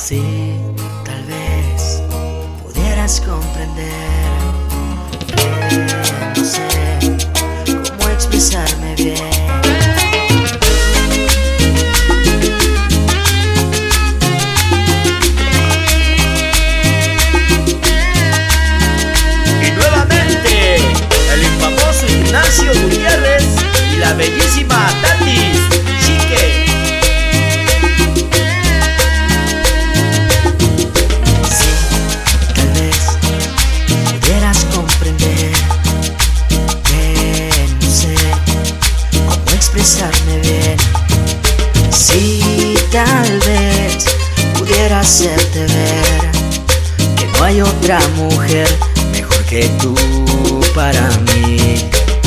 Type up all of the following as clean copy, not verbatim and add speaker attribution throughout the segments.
Speaker 1: Sí, tal vez pudieras comprender que no sé cómo expresarme bien.
Speaker 2: Ignacio Gutiérrez y la bellísima Tatis Chique.
Speaker 1: Sí, tal vez pudieras comprender que no sé cómo expresarme bien. Sí, tal vez pudiera hacerte ver que no hay otra mujer mejor que tú para mí.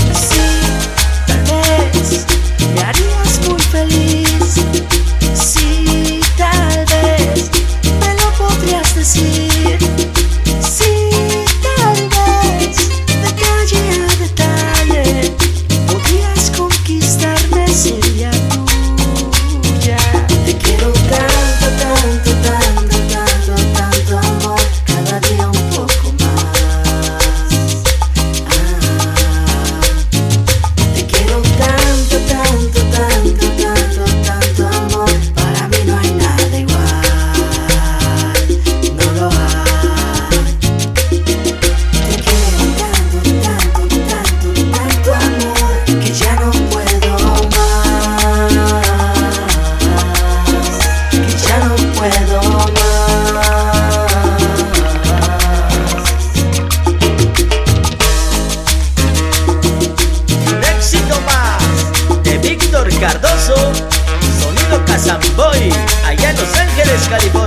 Speaker 1: Me harías muy feliz. Sí, tal vez me lo podrías decir. Sí, tal vez de calle a detalle podrías conquistarme, sería tuya. Te quiero tanto, tanto, tanto, tanto, tanto amor, cada día un poco más. Te quiero tanto, tanto, tanto, tanto, tanto amor, para mí no hay nada igual, no lo hay. Te quiero tanto, tanto, tanto, tanto amor, que ya no puedo más, que ya no puedo más.
Speaker 2: Un éxito más de Víctor Cardoso, Sonido Casamboy, allá en Los Ángeles, California.